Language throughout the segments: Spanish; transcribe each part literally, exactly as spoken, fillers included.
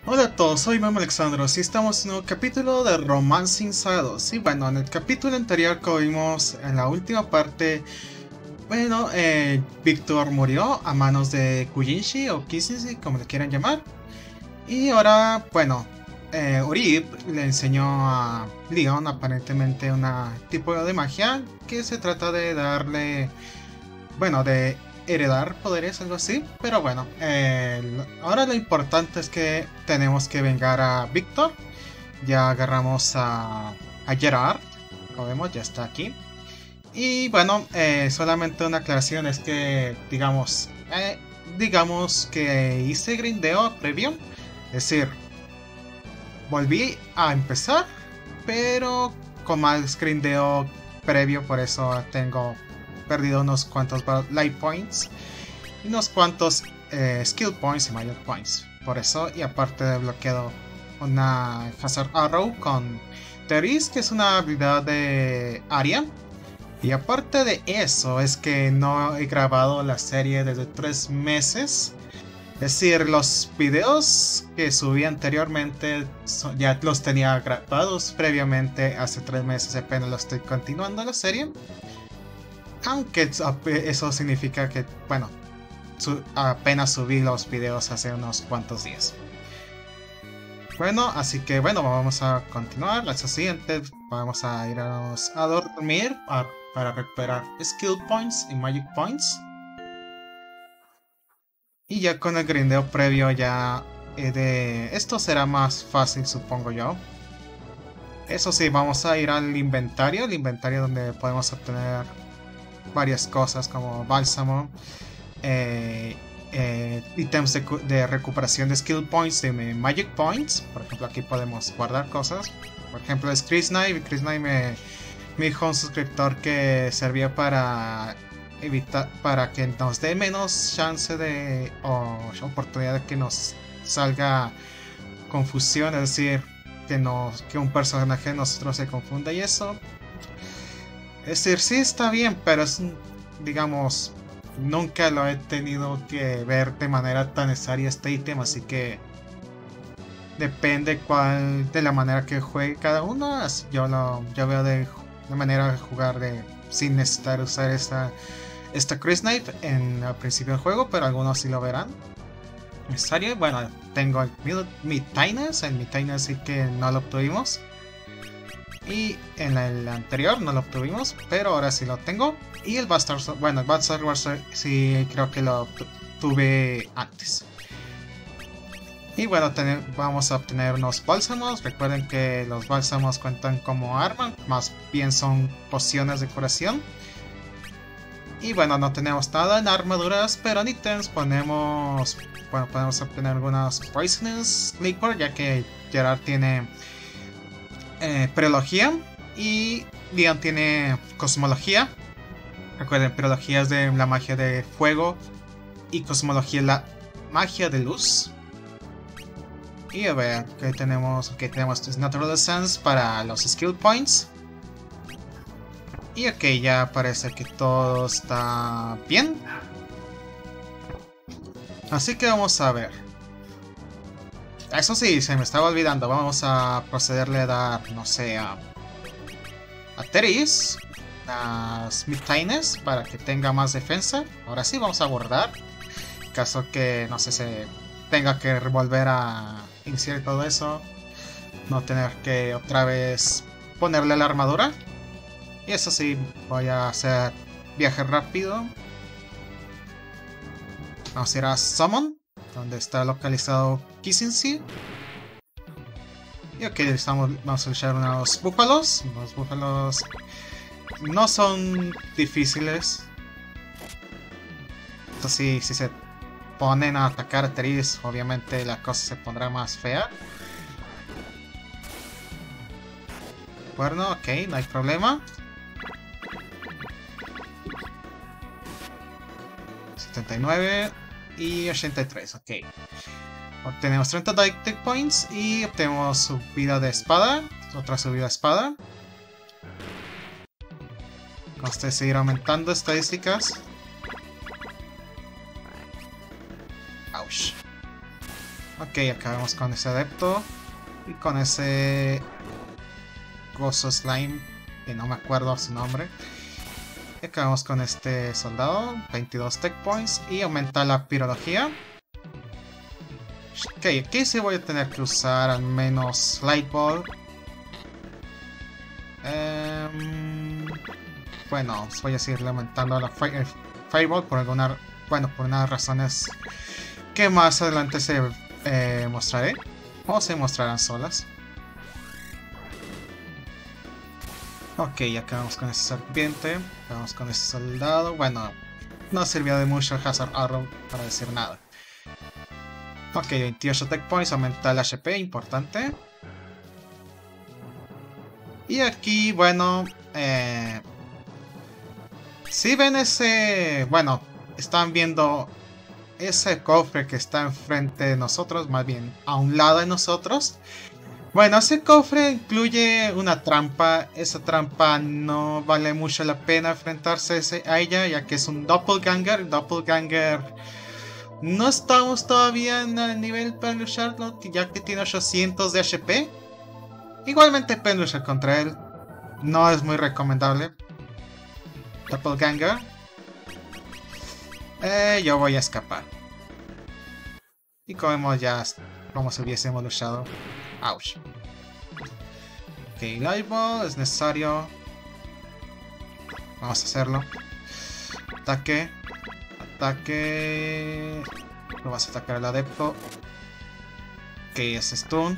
Hola a todos, soy Memo Alexandros y estamos en un capítulo de Romancing Saga dos. Y bueno, en el capítulo anterior que vimos en la última parte, bueno, eh, Víctor murió a manos de Kujinshi o Kishishi, como le quieran llamar. Y ahora, bueno, eh, Urip le enseñó a Leon aparentemente un tipo de magia que se trata de darle, bueno, de heredar poderes, algo así. Pero bueno, eh, ahora lo importante es que tenemos que vengar a Víctor. Ya agarramos a, a Gerard, como vemos, ya está aquí. Y bueno, eh, solamente una aclaración es que, digamos, eh, digamos que hice grindeo previo. Es decir, volví a empezar, pero con más grindeo previo, por eso tengo perdido unos cuantos life points y unos cuantos eh, skill points y major points. Por eso, y aparte he bloqueado una Hazard Arrow con Teris, que es una habilidad de Arya. Y aparte de eso, es que no he grabado la serie desde tres meses. Es decir, los videos que subí anteriormente ya los tenía grabados previamente hace tres meses, apenas lo estoy continuando la serie. Aunque eso significa que, bueno, su apenas subí los videos hace unos cuantos días. Bueno, así que bueno, vamos a continuar. La siguiente, vamos a irnos a dormir a, para recuperar skill points y magic points. Y ya con el grindeo previo ya eh, de esto será más fácil, supongo yo. Eso sí, vamos a ir al inventario, el inventario donde podemos obtener varias cosas como bálsamo, eh, eh, ítems de, de recuperación de skill points, de magic points. Por ejemplo, aquí podemos guardar cosas. Por ejemplo, es Chris Knight. Chris Knight me, me dijo un suscriptor que servía para evitar, para que nos dé menos chance de o oportunidad de que nos salga confusión, es decir, que, nos, que un personaje de nosotros se confunda y eso. Es decir, sí está bien, pero es, digamos, nunca lo he tenido que ver de manera tan necesaria este ítem, así que depende cuál de la manera que juegue cada uno. Así yo lo yo veo de, de manera de jugar de sin necesitar usar esta esta Chris Knife en el principio del juego, pero algunos sí lo verán necesario. Bueno, tengo el Midtynus, el Midtynus sí que no lo obtuvimos. Y en el anterior no lo obtuvimos, pero ahora sí lo tengo. Y el Bastard, bueno, el Bastard Warrior sí creo que lo tuve antes. Y bueno, tener, vamos a obtener unos bálsamos. Recuerden que los bálsamos cuentan como arma, más bien son pociones de curación. Y bueno, no tenemos nada en armaduras, pero en ítems ponemos, bueno, podemos obtener algunas Poisonous Liquor, ya que Gerard tiene Eh, Preología y Leon tiene Cosmología. Recuerden, Preología es de la magia de fuego y Cosmología es la magia de luz. Y a ver, que tenemos, que tenemos Natural Essence para los skill points. Y ok, ya parece que todo está bien. Así que vamos a ver. Eso sí, se me estaba olvidando. Vamos a procederle a dar, no sé, a, a Teris las Midtynus para que tenga más defensa. Ahora sí, vamos a guardar. En caso que, no sé, se tenga que volver a iniciar todo eso. No tener que otra vez ponerle la armadura. Y eso sí, voy a hacer viaje rápido. Vamos a ir a Summon, donde está localizado Kishishi. Y ok, estamos, vamos a luchar unos búfalos. Los búfalos no son difíciles. Esto sí, si se ponen a atacar a Teris, obviamente la cosa se pondrá más fea. Bueno, ok, no hay problema. setenta y nueve y ochenta y tres, ok. Obtenemos treinta Dictate Points y obtenemos subida de espada. Otra subida de espada. Con este seguir aumentando estadísticas. Ouch. Ok, acabamos con ese adepto. Y con ese... Gozo Slime, que no me acuerdo su nombre. Y acabamos con este soldado. veintidós tech points. Y aumenta la pirología. Ok, aquí sí voy a tener que usar al menos Light Ball. Um, bueno, voy a seguir aumentando la fire, Fireball por alguna... Bueno, por unas razones que más adelante se eh, mostraré. O se mostrarán solas. Ok, acabamos con ese serpiente. Acabamos con ese soldado. Bueno, no sirvió de mucho el Hazard Arrow para decir nada. Ok, veintiocho tech points, aumenta el H P, importante. Y aquí, bueno, eh, si ven ese... Bueno, están viendo ese cofre que está enfrente de nosotros, más bien a un lado de nosotros. Bueno, ese cofre incluye una trampa. Esa trampa no vale mucho la pena enfrentarse a ella, ya que es un doppelganger. Doppelganger... No estamos todavía en el nivel para lucharlo, ya que tiene ochocientos de H P. Igualmente pueden luchar contra él. No es muy recomendable. Doppelganger. Eh, yo voy a escapar. Y comemos ya como si hubiésemos luchado. Ouch. Ok, Light Ball es necesario. Vamos a hacerlo. Ataque. Ataque. Lo vas a atacar al adepto. Ok, es stun.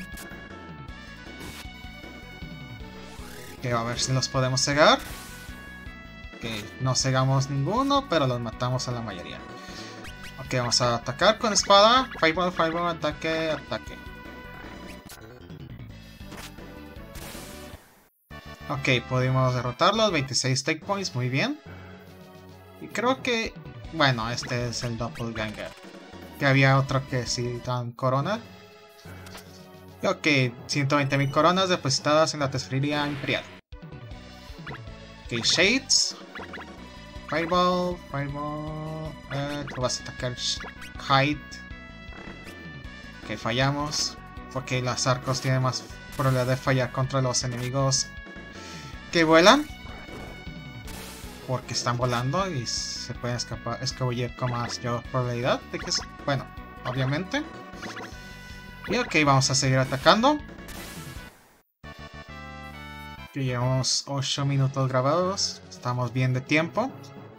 Ok, a ver si los podemos cegar. Ok, no cegamos ninguno, pero los matamos a la mayoría. Ok, vamos a atacar con espada. Fireball, fireball, ataque, ataque. Ok, pudimos derrotarlos. veintiséis take points, muy bien. Y creo que... Bueno, este es el Doppelganger. Que había otro que sí dan corona. Ok, ciento veinte mil coronas depositadas en la tesorería imperial. Ok, Shades. Fireball, Fireball. Eh, tú vas a atacar Hide. Ok, fallamos. Porque los arcos tienen más probabilidad de fallar contra los enemigos que vuelan. Porque están volando y se pueden escapar, escabullir con más probabilidad de que... Bueno, obviamente. Y ok, vamos a seguir atacando. Ya llevamos ocho minutos grabados. Estamos bien de tiempo.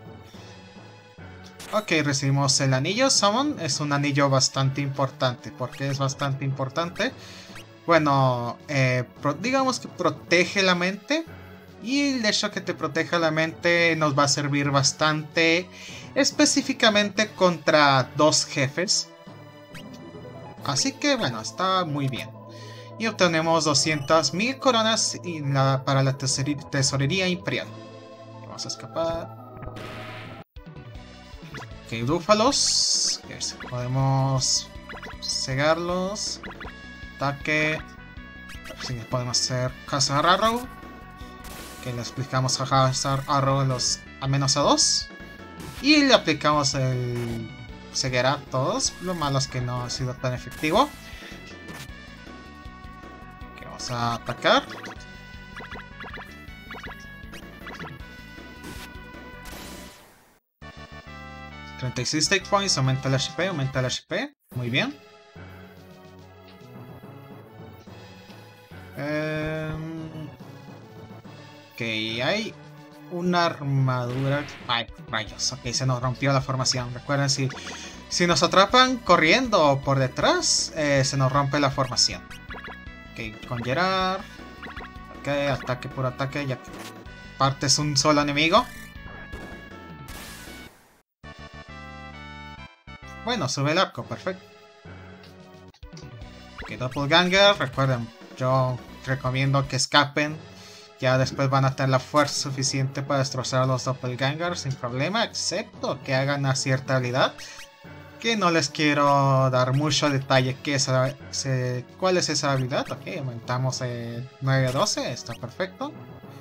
Ok, recibimos el anillo Summon. Es un anillo bastante importante. ¿Por qué es bastante importante? Bueno, eh, digamos que protege la mente. Y el hecho que te proteja la mente nos va a servir bastante. Específicamente contra dos jefes. Así que bueno, está muy bien. Y obtenemos doscientas mil coronas la, para la tesorería imperial. Vamos a escapar. Ok, búfalos. Podemos cegarlos. Ataque. A ver si podemos hacer Hazard Arrow. Que le aplicamos a Hazard Arrow los a menos a dos. Y le aplicamos el ceguera a todos. Lo malo es que no ha sido tan efectivo. Que vamos a atacar. treinta y seis take points, aumenta el H P, aumenta el H P. Muy bien. Um, ok, hay una armadura. Ay, rayos. Ok, se nos rompió la formación. Recuerden, si, si nos atrapan corriendo por detrás, eh, se nos rompe la formación. Ok, con Gerard. Ok, ataque por ataque. Ya que partes un solo enemigo. Bueno, sube el arco, perfecto. Ok, Doppelganger, recuerden, yo recomiendo que escapen. Ya después van a tener la fuerza suficiente para destrozar a los Doppelgangers sin problema, excepto que hagan una cierta habilidad. Que no les quiero dar mucho detalle qué es, se, cuál es esa habilidad. Ok, aumentamos eh, nueve a doce, está perfecto.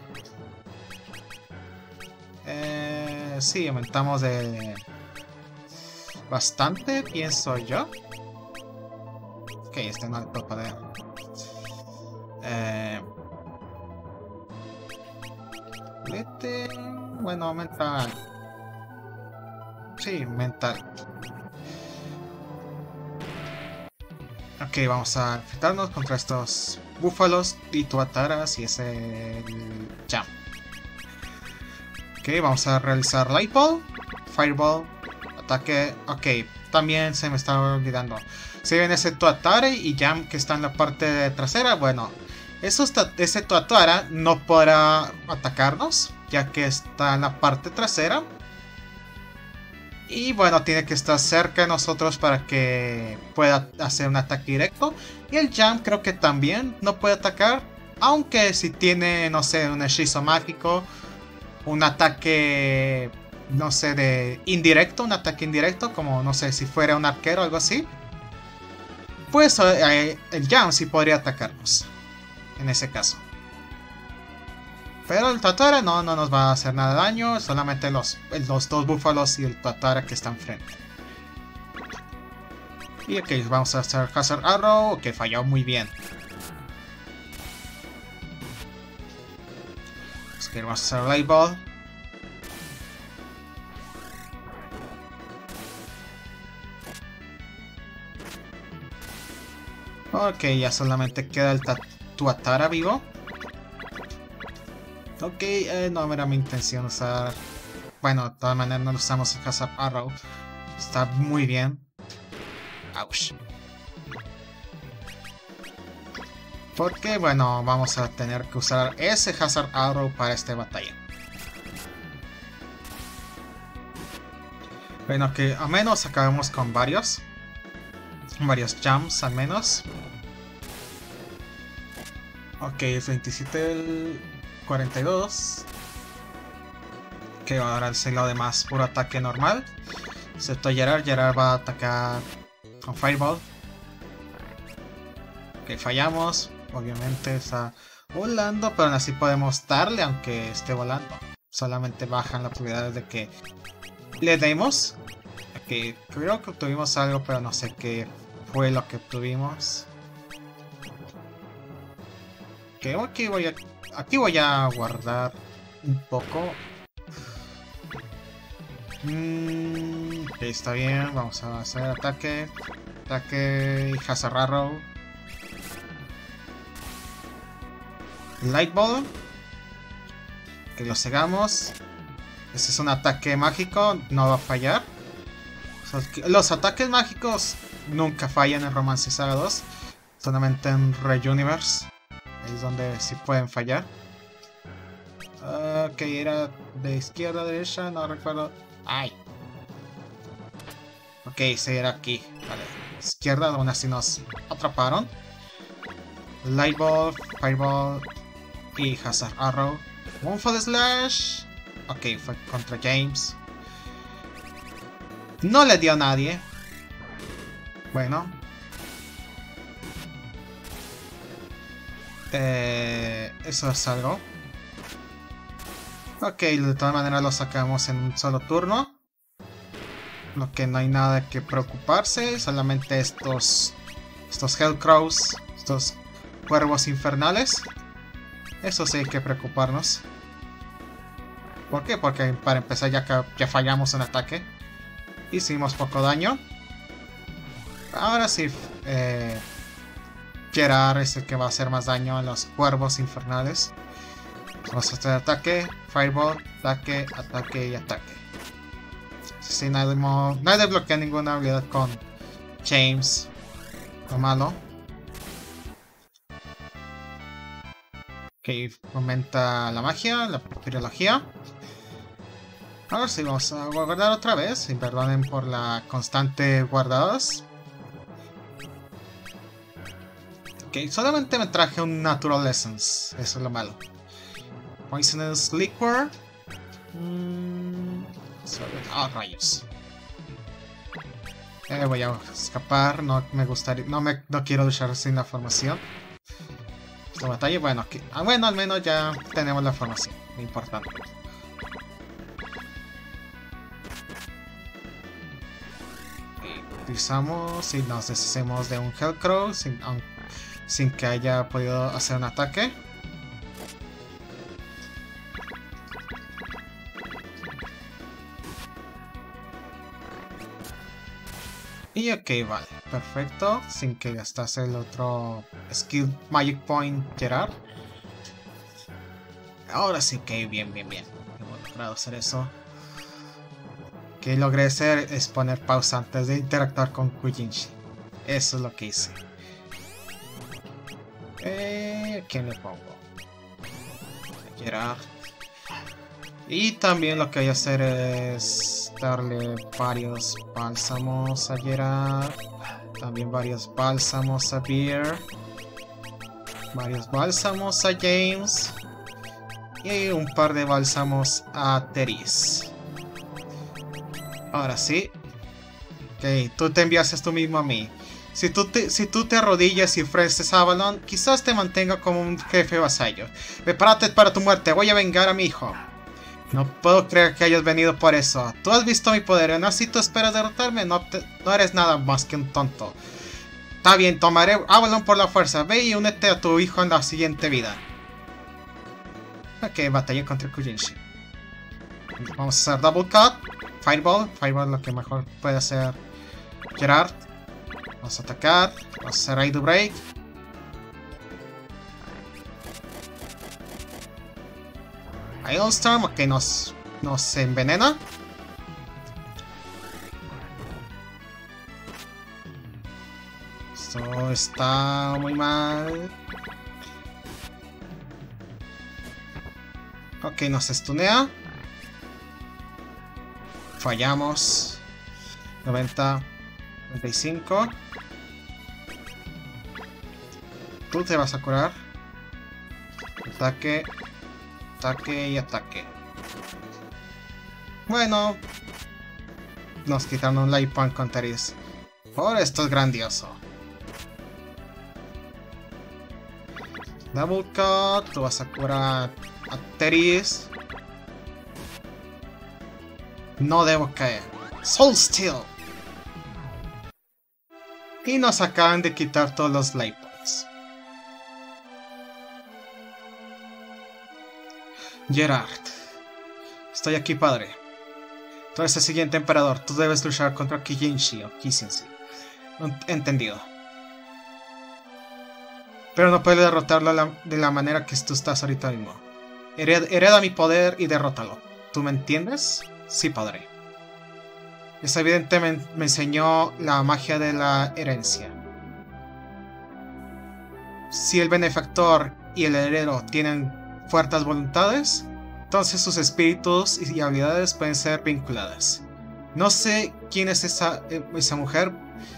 Eh, sí, aumentamos de... Bastante, pienso yo. Ok, este no le puedo poder. Eh... Este... Bueno, mental. Sí, mental. Ok, vamos a enfrentarnos contra estos búfalos y tuataras y ese el jam. Ok, vamos a realizar Light Ball, Fireball, ataque. Ok, también se me está olvidando. Si ven ese tuatara y jam que está en la parte trasera, bueno, esos, ese tuatara no podrá atacarnos, ya que está en la parte trasera. Y bueno, tiene que estar cerca de nosotros para que pueda hacer un ataque directo. Y el jam creo que también no puede atacar. Aunque si tiene, no sé, un hechizo mágico. Un ataque, no sé, de indirecto. Un ataque indirecto, como no sé, si fuera un arquero o algo así. Pues eh, el jam sí podría atacarnos. En ese caso. Pero el tuatara no, no nos va a hacer nada de daño, solamente los, los dos búfalos y el tuatara que están frente. Y ok, vamos a hacer Hazard Arrow, que falló muy bien. Ok, vamos a hacer Light Ball. Ok, ya solamente queda el tuatara vivo. Ok, eh, no era mi intención usar... Bueno, de todas maneras no usamos el Hazard Arrow. Está muy bien. Ouch. Porque, bueno, vamos a tener que usar ese Hazard Arrow para esta batalla. Bueno, que al menos acabemos con varios. Varios jumps al menos. Ok, es veintisiete el... cuarenta y dos. Que ahora el lo demás puro ataque normal. Excepto Gerard. Gerard va a atacar con Fireball. Ok, fallamos. Obviamente está volando, pero aún así podemos darle aunque esté volando. Solamente bajan las probabilidades de que le demos. Ok, creo que obtuvimos algo, pero no sé qué fue lo que obtuvimos. Ok, aquí voy a... Aquí voy a guardar un poco. Mm, ok, está bien. Vamos a hacer ataque. Ataque y Hazard Arrow. Light Ball. Que lo cegamos. Ese es un ataque mágico. No va a fallar. Los ataques mágicos nunca fallan en Romance Saga dos. Solamente en Re-Universe. Ahí es donde sí pueden fallar. Ok, era de izquierda a derecha, no recuerdo. ¡Ay! Ok, sí, era aquí. Vale. Izquierda, aún así nos atraparon. Light Ball, Fireball y Hazard Arrow. Moonfall Slash. Ok, fue contra James. No le dio a nadie. Bueno. Eh, eso es algo. Ok, de todas maneras lo sacamos en un solo turno. Lo que no hay nada que preocuparse. Solamente estos... Estos Hellcrows. Estos cuervos infernales. Eso sí hay que preocuparnos. ¿Por qué? Porque para empezar ya, ya fallamos un ataque. Hicimos poco daño. Ahora sí... Eh, Gerard es el que va a hacer más daño a los cuervos infernales. Vamos a hacer ataque, Fireball, ataque, ataque y ataque. Sí, nadie, nadie bloquea ninguna habilidad con James. Lo malo. Ok, aumenta la magia, la trilogía. Ahora sí, vamos a guardar otra vez. Y perdonen por la constante guardadas. Ok, solamente me traje un Natural Essence. Eso es lo malo. Poisonous Liquor. Mm, ah, rayos. Eh, voy a escapar. No me gustaría. No me no quiero luchar sin la formación. Esta batalla, bueno, aquí. Ah, bueno, al menos ya tenemos la formación. Lo importante. utilizamos y nos deshacemos de un Hellcrow sin, sin que haya podido hacer un ataque. Y ok, vale, perfecto, sin que gastase el otro Skill Magic Point Gerard. Ahora sí que bien, bien, bien. Hemos logrado hacer eso. Que logré hacer es poner pausa antes de interactuar con Kujinshi. Eso es lo que hice. Eh, ¿Quién le pongo? Gerard. Y también lo que voy a hacer es darle varios bálsamos a Gerard. También varios bálsamos a Beer. Varios bálsamos a James. Y un par de bálsamos a Teris. Ahora sí. Ok, tú te enviaste tú mismo a mí. Si tú, te, si tú te arrodillas y ofreces a Avalon, quizás te mantenga como un jefe vasallo. Prepárate para tu muerte, voy a vengar a mi hijo. No puedo creer que hayas venido por eso. Tú has visto mi poder, ¿no? Si tú esperas derrotarme, no, te, no eres nada más que un tonto. Está bien, tomaré Avalon por la fuerza. Ve y únete a tu hijo en la siguiente vida. Ok, batalla contra Kujinshi. Vamos a hacer Double Cut. Fireball. Fireball lo que mejor puede hacer Gerard. Vamos a atacar. Vamos a hacer Raid Break. Hailstorm, ok, nos, nos envenena. Esto está muy mal. Ok, nos stunea. Fallamos. noventa, noventa y cinco. Tú te vas a curar. Ataque. Ataque y ataque. Bueno. Nos quitaron un life point con Teris. Por esto es grandioso. Double Cut. Tú vas a curar a Teris. No debo caer. Soul Steel. Y nos acaban de quitar todos los life points. Gerard. Estoy aquí, padre. Tú eres el siguiente emperador. Tú debes luchar contra Kijinshi o Kishinshi. Entendido. Pero no puedes derrotarlo de la manera que tú estás ahorita mismo. Hered hereda mi poder y derrótalo. ¿Tú me entiendes? Sí, padre. Es evidente, me, me enseñó la magia de la herencia. Si el benefactor y el heredero tienen fuertes voluntades, entonces sus espíritus y habilidades pueden ser vinculadas. No sé quién es esa, esa mujer.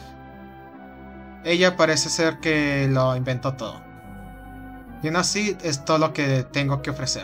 Ella parece ser que lo inventó todo. Y aún así es todo lo que tengo que ofrecer.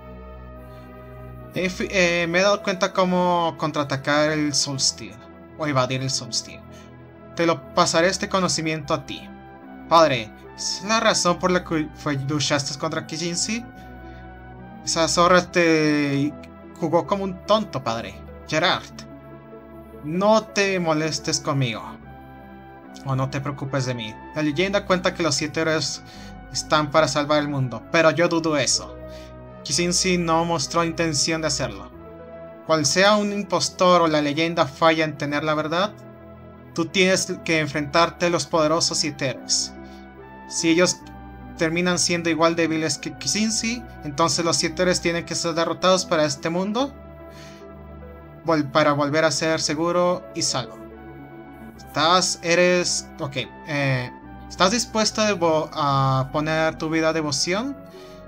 Eh, eh, me he dado cuenta cómo contraatacar el Soul Steel, o evadir el Soul Steel. Te lo pasaré este conocimiento a ti. Padre, ¿es la razón por la que luchaste contra Kijinshi? Esa zorra te jugó como un tonto, padre. Gerard, no te molestes conmigo. O no te preocupes de mí. La leyenda cuenta que los siete héroes están para salvar el mundo, pero yo dudo eso. Kijinshi no mostró intención de hacerlo. Cual sea un impostor o la leyenda falla en tener la verdad, tú tienes que enfrentarte a los poderosos siete héroes. Si ellos terminan siendo igual débiles que Kijinshi, entonces los siete héroes tienen que ser derrotados para este mundo, vol para volver a ser seguro y salvo. Estás, eres, ok, eh, ¿estás dispuesto a, a poner tu vida a devoción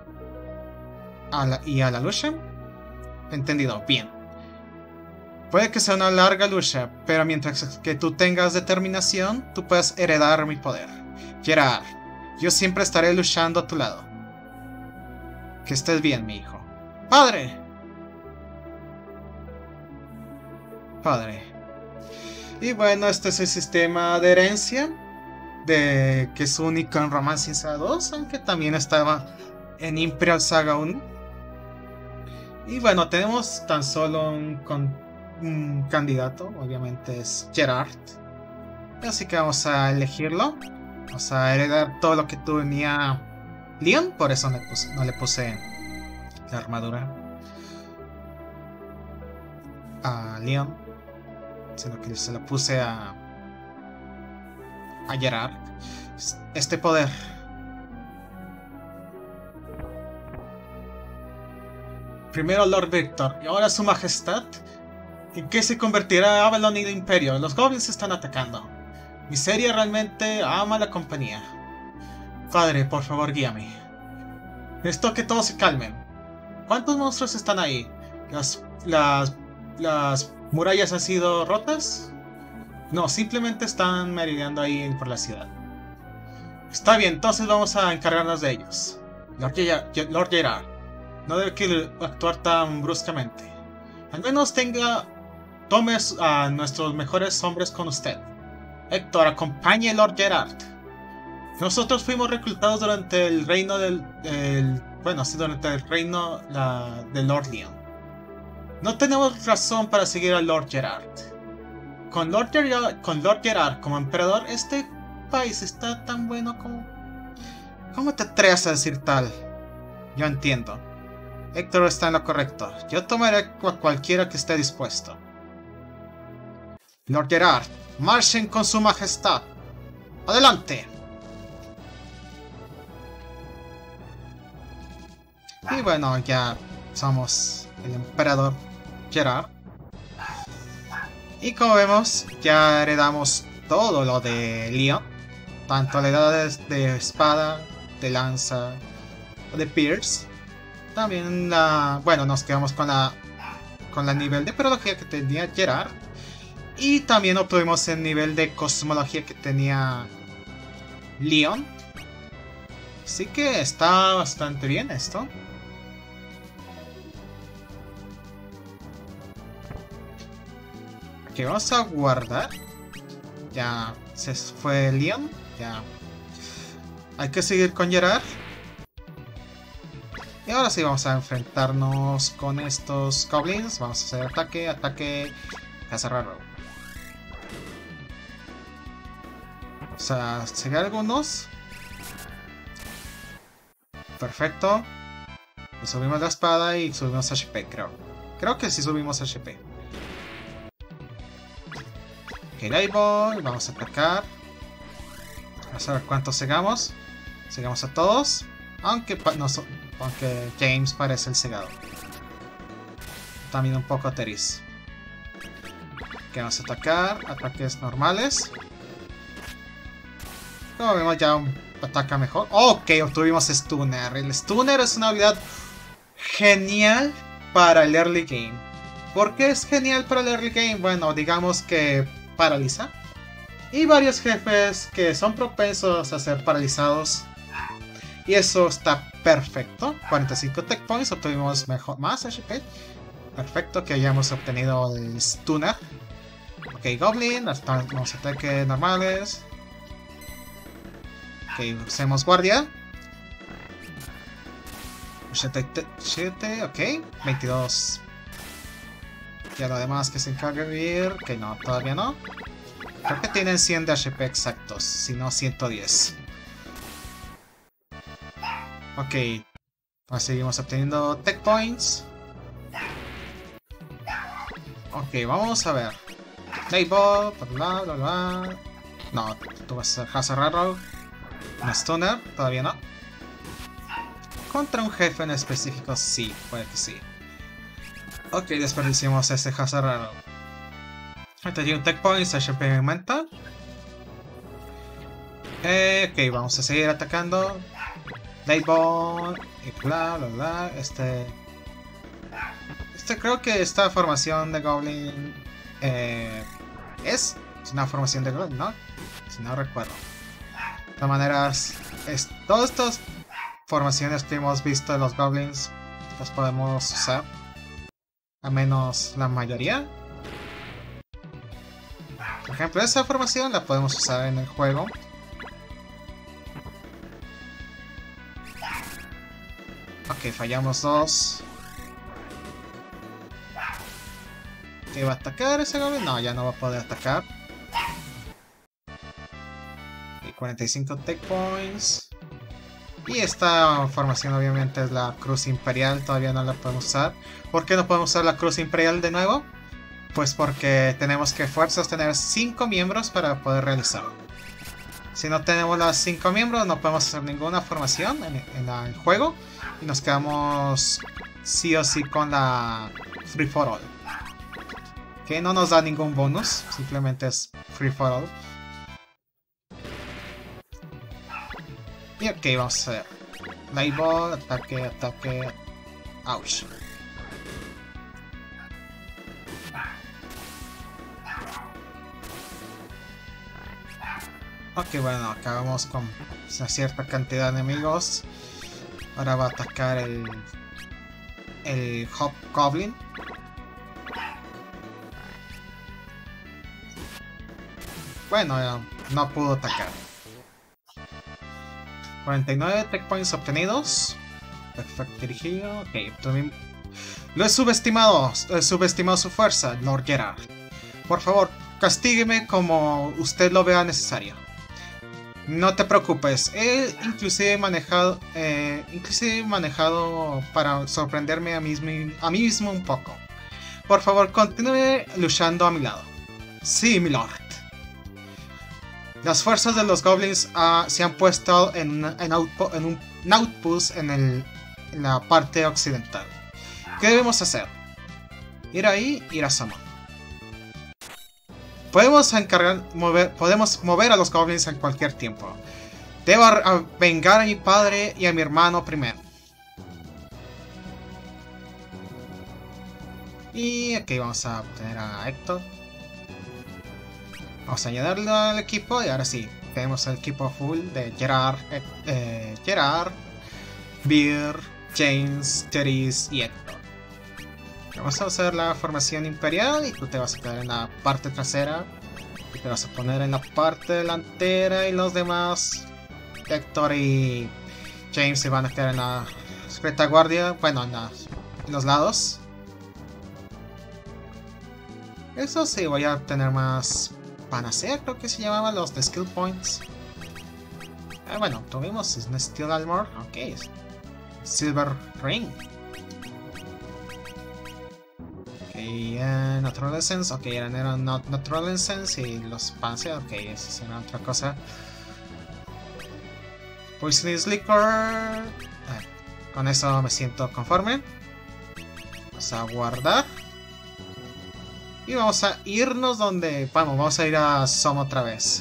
a la, y a la lucha? Entendido, bien. Puede que sea una larga lucha, pero mientras que tú tengas determinación, tú puedes heredar mi poder. Gerard, yo siempre estaré luchando a tu lado. Que estés bien, mi hijo. ¡Padre! Padre. Y bueno, este es el sistema de herencia, de que es único en Romancing Saga dos, aunque también estaba en Imperial Saga uno. Y bueno, tenemos tan solo un, con, un candidato, obviamente es Gerard. Así que vamos a elegirlo. Vamos a heredar todo lo que tenía Leon, por eso no le puse, no le puse la armadura a Leon, sino que se lo puse a, a Gerard. Este poder. Primero Lord Victor y ahora su majestad. ¿En qué se convertirá Avalon y el Imperio? Los goblins están atacando. Miseria realmente ama la compañía. Padre, por favor, guíame. Necesito que todos se calmen. ¿Cuántos monstruos están ahí? ¿Las, las, las murallas han sido rotas? No, simplemente están merodeando ahí por la ciudad. Está bien, entonces vamos a encargarnos de ellos. Lord, Ger Lord Gerard, no debe actuar tan bruscamente. Al menos tenga... Tome a nuestros mejores hombres con usted. Héctor, acompañe a Lord Gerard. Nosotros fuimos reclutados durante el reino del... El, bueno, sí, durante el reino la, de Lord Leon. No tenemos razón para seguir a Lord Gerard. Con Lord Gerard, con Lord Gerard como emperador, este país está tan bueno como... ¿Cómo te atreves a decir tal? Yo entiendo. Héctor está en lo correcto. Yo tomaré a cualquiera que esté dispuesto. Lord Gerard, marchen con su majestad. ¡Adelante! Y bueno, ya somos el emperador Gerard. Y como vemos, ya heredamos todo lo de Leon. Tanto la edad de, de espada, de lanza, de Pierce. También la... Bueno, nos quedamos con la... Con la nivel de pedagogía que tenía Gerard. Y también obtuvimos el nivel de cosmología que tenía Leon. Así que está bastante bien esto. Ok, vamos a guardar. Ya se fue Leon. Ya. Hay que seguir con Gerard. Y ahora sí vamos a enfrentarnos con estos goblins. Vamos a hacer ataque, ataque, casa raro. Vamos a seguir algunos. Perfecto. Y subimos la espada y subimos H P, creo. Creo que sí subimos H P. Ok, ahí voy. Vamos a atacar. Vamos a ver cuántos segamos. Segamos a todos. Aunque, no, aunque James parece el cegado. También un poco Teris. Ok, vamos a atacar. Ataques normales. Como vemos ya ataca mejor. Oh, ok, obtuvimos Stunner. El Stunner es una habilidad genial para el early game. ¿Por qué es genial para el early game? Bueno, digamos que paraliza. Y varios jefes que son propensos a ser paralizados. Y eso está perfecto. cuarenta y cinco tech points, obtuvimos mejor, más H P. Perfecto, que hayamos obtenido el Stunner. Ok, Goblin, vamos a ataques normales. Ok, usemos guardia. ochenta y siete, ok. veintidós. Ya lo demás que se encargue de vivir. Ok, no, todavía no. Creo que tienen cien de H P exactos, si no ciento diez. Ok. Ahora seguimos obteniendo tech points. Ok, vamos a ver. Nightball, bla bla bla. No, tú vas a Hazard Arrow. Un Stunner, todavía no. Contra un jefe en específico, sí, puede que sí. Ok, desperdiciamos ese Hazard Arrow. Ahorita tiene un Tech Points, H P aumenta. Eh, ok, vamos a seguir atacando. Nightball y bla bla bla. Este. Este creo que esta formación de Goblin. Eh, es. Es una formación de Goblin, ¿no? Si no recuerdo. De todas maneras, es, todas estas formaciones que hemos visto de los Goblins las podemos usar. A menos la mayoría. Por ejemplo, esa formación la podemos usar en el juego. Ok, fallamos dos. ¿Qué va a atacar ese Goblin? No, ya no va a poder atacar. cuarenta y cinco Tech Points. Y esta formación obviamente es la Cruz Imperial, todavía no la podemos usar. ¿Por qué no podemos usar la Cruz Imperial de nuevo? Pues porque tenemos que fuerzas tener cinco miembros para poder realizarlo. Si no tenemos los cinco miembros no podemos hacer ninguna formación en, en la, el juego. Y nos quedamos sí o sí con la Free for All. Que no nos da ningún bonus, simplemente es Free for All. Y ok, vamos a hacer Lightball, ataque, ataque, ouch. Ok, bueno, acabamos con una cierta cantidad de enemigos. Ahora va a atacar el, el Hobgoblin. Bueno, no pudo atacar. cuarenta y nueve Tech Points obtenidos. Perfecto dirigido. Ok, también... Lo he subestimado. He subestimado su fuerza, Lord Gerard. Por favor, castígueme como usted lo vea necesario. No te preocupes. He inclusive manejado... Eh, inclusive manejado para sorprenderme a mí, mismo, a mí mismo un poco. Por favor, continúe luchando a mi lado. Sí, mi lord. Las fuerzas de los goblins uh, se han puesto en, en, outpo en un outpost en, el, en la parte occidental. ¿Qué debemos hacer? Ir ahí, ir a Summon. Podemos encargar, mover, podemos mover a los goblins en cualquier tiempo. Debo vengar a mi padre y a mi hermano primero. Y aquí vamos a obtener a Héctor. Vamos a añadirlo al equipo y ahora sí, tenemos el equipo full de Gerard, eh, eh, Gerard, Beer, James, Therese y Héctor. Vamos a hacer la formación imperial y tú te vas a quedar en la parte trasera y te vas a poner en la parte delantera y los demás, Héctor y James, se van a quedar en la retaguardia, bueno, en, la, en los lados. Eso sí, voy a tener más... Panacea, creo que se llamaban los de Skill Points. Ah, bueno, tuvimos un Steel Armor. Ok, Silver Ring. Ok, uh, Natural Essence. Ok, eran, eran not Natural Essence y los Panacea. Ok, eso era otra cosa. Poisonous Liquor. Ah, con eso me siento conforme. Vamos a guardar. Y vamos a irnos donde... Vamos, vamos a ir a Som otra vez.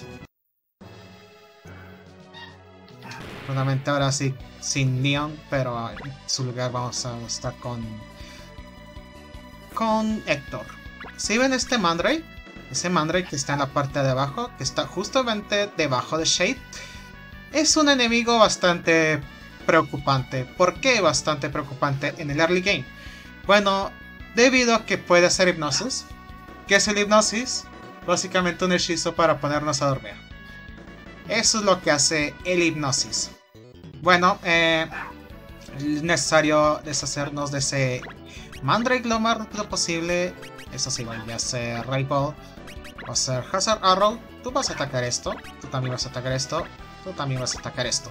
Solamente ahora sí, sin Leon, pero en su lugar vamos a estar con... Con Héctor. ¿Sí ven este Mandrake? Ese Mandrake que está en la parte de abajo, que está justamente debajo de Shade. Es un enemigo bastante preocupante. ¿Por qué bastante preocupante en el early game? Bueno, debido a que puede hacer hipnosis. ¿Qué es el hipnosis? Básicamente un hechizo para ponernos a dormir. Eso es lo que hace el hipnosis. Bueno, eh, es necesario deshacernos de ese Mandrake lo más rápido posible. Eso sí, voy a hacer Ray Ball. Voy a hacer Hazard Arrow. Tú vas a atacar esto. Tú también vas a atacar esto. Tú también vas a atacar esto.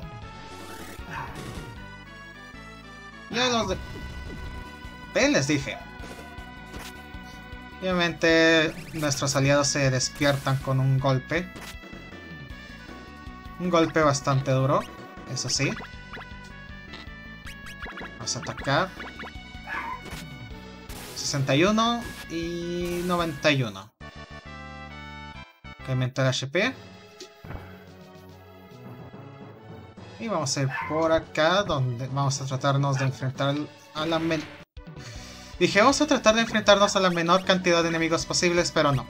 Ya los de... ¿Ven? Les dije. Obviamente nuestros aliados se despiertan con un golpe. Un golpe bastante duro, eso sí. Vamos a atacar. sesenta y uno y noventa y uno. Incrementa el H P. Y vamos a ir por acá, donde vamos a tratarnos de enfrentar a la... Dije, vamos a tratar de enfrentarnos a la menor cantidad de enemigos posibles, pero no.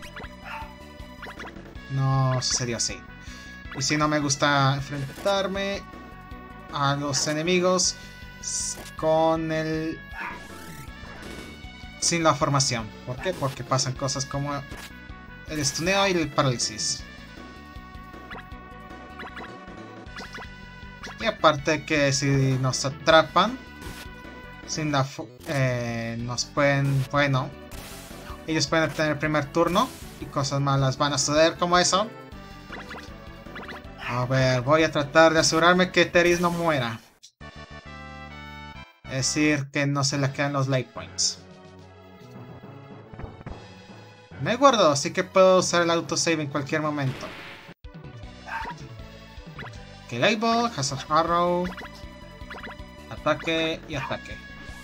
No sucedió así. Y si no me gusta enfrentarme a los enemigos con el... sin la formación. ¿Por qué? Porque pasan cosas como el stuneo y el parálisis. Y aparte que si nos atrapan sin la eh, nos pueden, bueno, ellos pueden obtener el primer turno y cosas malas van a suceder como eso. A ver, voy a tratar de asegurarme que Teris no muera. Es decir, que no se le quedan los light points. Me guardo, así que puedo usar el autosave en cualquier momento. Ok, Light Ball, Hazard Arrow. Ataque y ataque.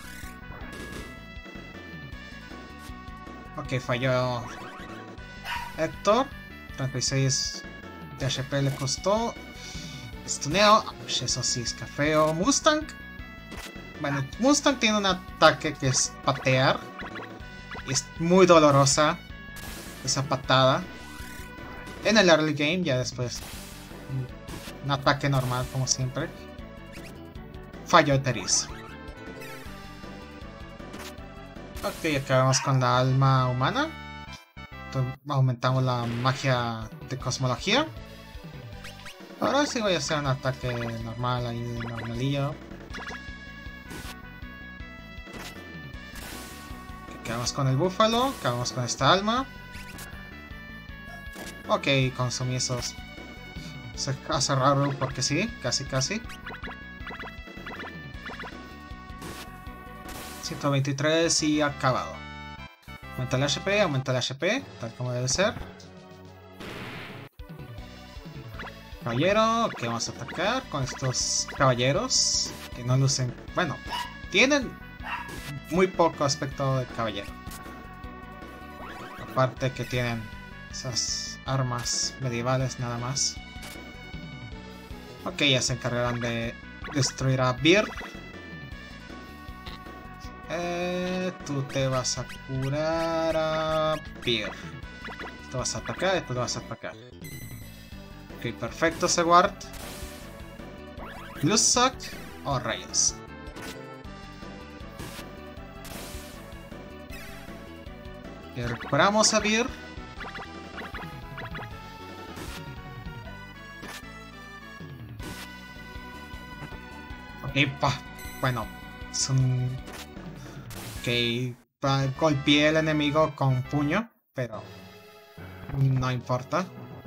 Ok, falló Héctor. treinta y seis de H P le costó. Stuneo. Eso sí, es que feo. Mustang. Bueno, Mustang tiene un ataque que es patear. Y es muy dolorosa esa patada. En el early game, ya después un ataque normal como siempre. Falló Teris. Ok, acabamos con la alma humana. Entonces, aumentamos la magia de cosmología. Ahora sí voy a hacer un ataque normal ahí, normalillo. Quedamos con el búfalo, quedamos con esta alma. Ok, consumí esos. Se hace raro porque sí, casi casi. ciento veintitrés y acabado. Aumenta el H P, aumenta el H P, tal como debe ser. Caballero, que vamos a atacar con estos caballeros que no lucen. Bueno, tienen muy poco aspecto de caballero. Aparte que tienen esas armas medievales nada más. Ok, ya se encargarán de destruir a Beer. Eh, tú te vas a curar a Beer. Tú vas a atacar y tú lo vas a atacar. Ok, perfecto ese ward. Blue Suck o rayos. Y recuperamos a Beer. Ok, pa. Bueno, es un... Ok, golpeé al enemigo con puño, pero no importa.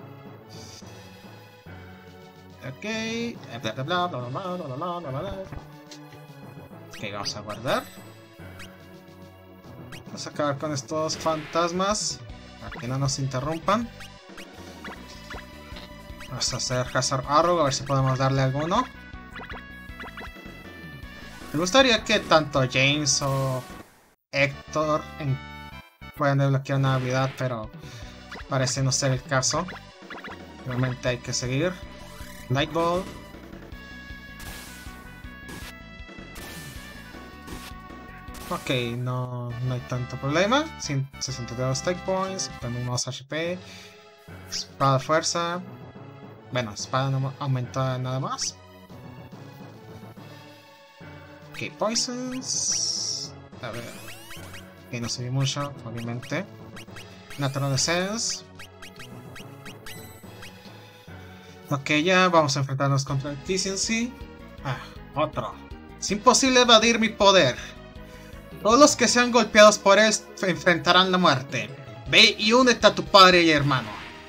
Ok, bla bla bla bla bla bla bla bla bla. Ok, vamos a guardar. Vamos a acabar con estos fantasmas para que no nos interrumpan. Vamos a hacer Hazard Arrow a ver si podemos darle alguno. Me gustaría que tanto James o Héctor en... puedan desbloquear una habilidad, pero parece no ser el caso. Realmente hay que seguir. Light Ball. Ok, no, no hay tanto problema. sesenta y dos Type Points, tenemos H P. Espada fuerza. Bueno, espada no aumenta nada más. Ok, Poisons. A ver. Ok, no subí mucho, obviamente. Natural Sense. Ok, ya vamos a enfrentarnos contra el Efficiency. Ah, otro. Es imposible evadir mi poder. Todos los que sean golpeados por él enfrentarán la muerte. Ve y únete a tu padre y hermano.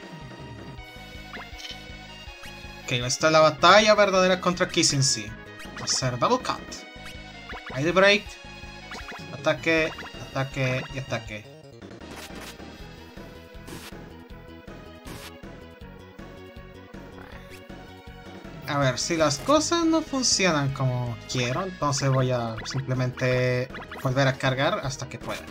Ok, esta es la batalla verdadera contra Efficiency. Vamos a hacer Double Cut. Hay de break. Ataque, ataque y ataque. A ver, si las cosas no funcionan como quiero, entonces voy a simplemente volver a cargar hasta que pueda.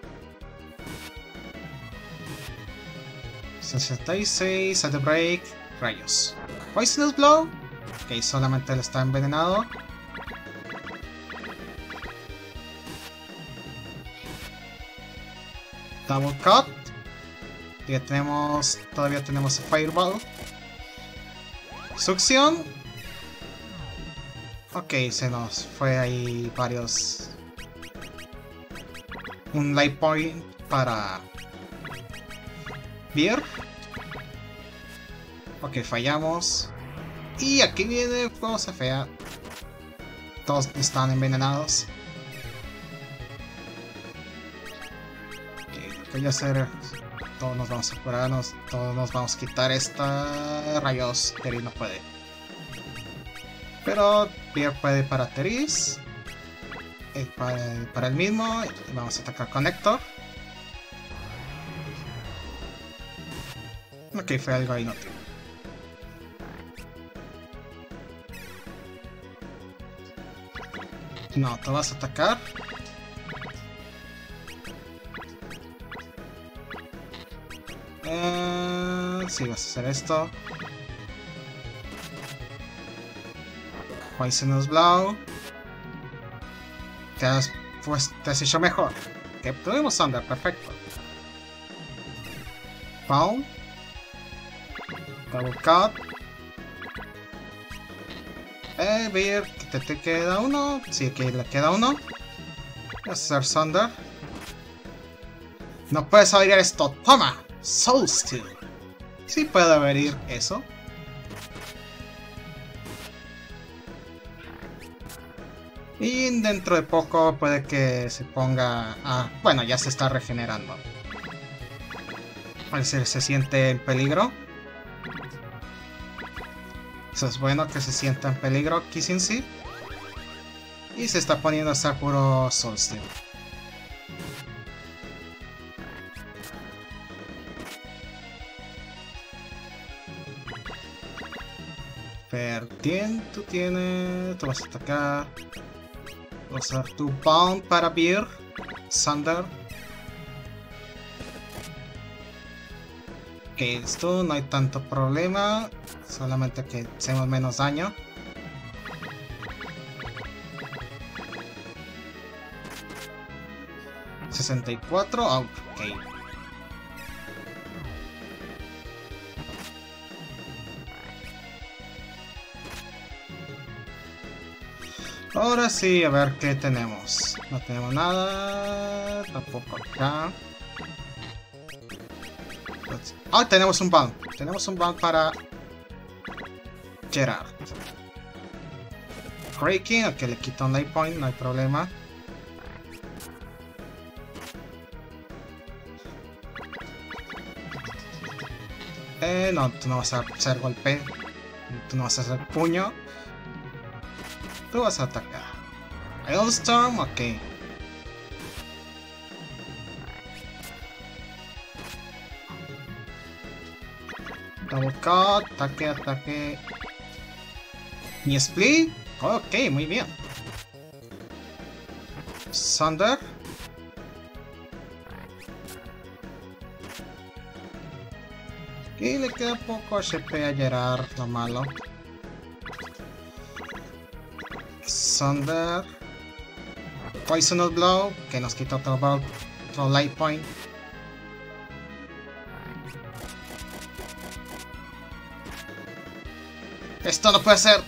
sesenta y seis, at the break, rayos. Poisonous Blow. Ok, solamente él está envenenado. Double Cut. Ya tenemos, todavía tenemos Fireball. Succión. Ok, se nos fue ahí varios... Un light point para... Beer. Ok, fallamos. Y aquí viene cosa fea. Todos están envenenados. Ok, voy a hacer todos nos vamos a curarnos, todos nos vamos a quitar esta... Rayos, Teris no puede. Pero Beer puede para Teris. Eh, para, para el mismo, vamos a atacar con Héctor. Ok, fue algo inútil. No, te vas a atacar. Eh, sí, vas a hacer esto. Poisonous Blow. Te has, pues, te has hecho mejor. Que tuvimos Thunder, perfecto. Palm. Double Cut. Eh, Beer, ¿te, te queda uno? Sí, que le queda uno. Voy a hacer Thunder. No puedes abrir esto. ¡Toma! Soul Steel. Sí puedo abrir eso. Y dentro de poco puede que se ponga... Ah, bueno, ya se está regenerando. Parece que se siente en peligro. Eso es bueno, que se sienta en peligro Kissing Sea. Y se está poniendo a hacer puro Soul Steel. Perdien, tú tienes... Tú vas a atacar. Vas a usar tu Bound para Beer. Thunder. Ok, esto no hay tanto problema. Solamente que hacemos menos daño. sesenta y cuatro. Oh, ok. Ahora sí, a ver qué tenemos. No tenemos nada. Tampoco acá. Ah, tenemos un ban. Tenemos un ban para Gerard. Breaking, ok, le quito un light point, no hay problema. Eh, no, tú no vas a hacer golpe. Tú no vas a hacer puño. Tú vas a atacar. Hailstorm, ok. Double cut, ataque, ataque. Mi split. Ok, muy bien. Thunder. Y le queda poco H P a Gerard, lo malo. Thunder. Poisonous Blow, que nos quita otro, otro light point. Esto no puede ser.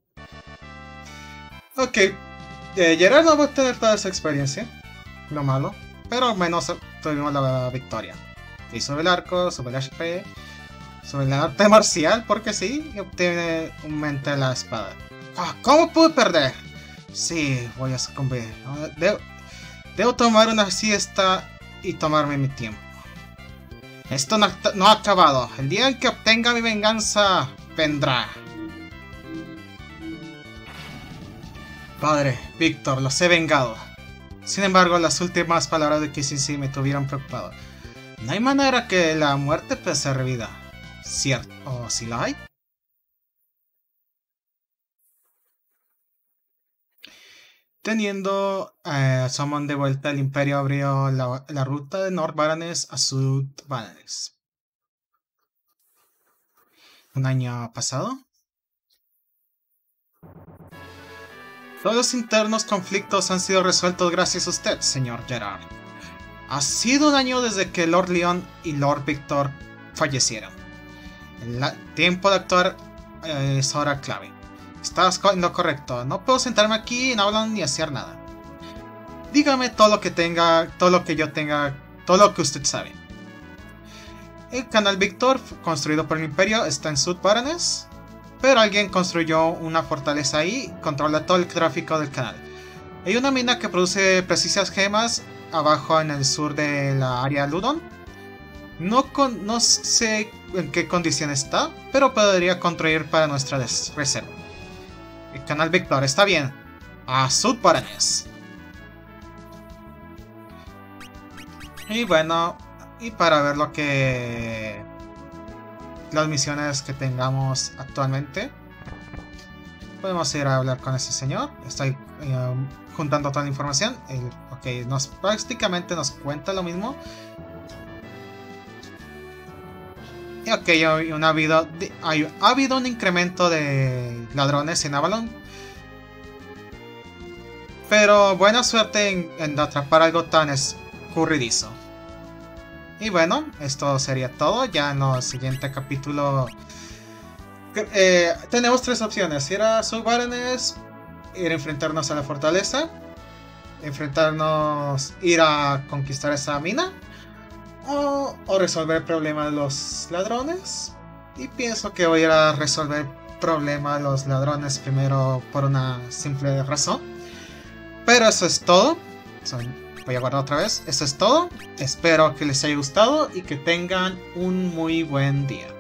Ok. Eh, Gerard no va a tener toda esa experiencia. Lo malo. Pero al menos tuvimos la victoria. Y sube el arco, sube el H P. Sube el arte marcial, porque sí. Y obtiene un mente de la espada. Ah, ¿cómo pude perder? Sí, voy a sucumbir. Debo, debo tomar una siesta y tomarme mi tiempo. Esto no, no ha acabado. El día en que obtenga mi venganza vendrá. Padre, Víctor, los he vengado. Sin embargo, las últimas palabras de Kissing Sea me tuvieron preocupado. No hay manera que la muerte pueda ser revivida. ¿Cierto? ¿O si la hay? Teniendo a eh, Summon de vuelta, el Imperio abrió la, la ruta de North Varanus a South Varanus. ¿Un año pasado? Todos los internos conflictos han sido resueltos gracias a usted, señor Gerard. Ha sido un año desde que Lord Leon y Lord Victor fallecieron. El tiempo de actuar eh, es ahora clave. Estás en lo correcto. No puedo sentarme aquí y no hablar ni hacer nada. Dígame todo lo que tenga, todo lo que yo tenga, todo lo que usted sabe. El canal Victor, construido por el Imperio, está en South Varanus. Pero alguien construyó una fortaleza ahí y controla todo el tráfico del canal. Hay una mina que produce precisas gemas abajo en el sur de la área Ludon. No, con, no sé en qué condición está, pero podría construir para nuestra reserva. El canal Víctor, está bien. A Sudbaranés. Y bueno, y para ver lo que... las misiones que tengamos actualmente, podemos ir a hablar con ese señor. Estoy eh, juntando toda la información. El, ok, nos, prácticamente nos cuenta lo mismo. Y ok, hay un, ha, habido, hay, ha habido un incremento de ladrones en Avalon. Pero buena suerte en, en atrapar algo tan escurridizo. Y bueno, esto sería todo. Ya en el siguiente capítulo eh, tenemos tres opciones: ir a Sudbaranés, ir a enfrentarnos a la fortaleza, enfrentarnos, ir a conquistar esa mina, o, o resolver el problema de los ladrones. Y pienso que voy a ir a resolver el problema de los ladrones primero, por una simple razón. Pero eso es todo. Son Voy a guardar otra vez. Eso es todo. Espero que les haya gustado y que tengan un muy buen día.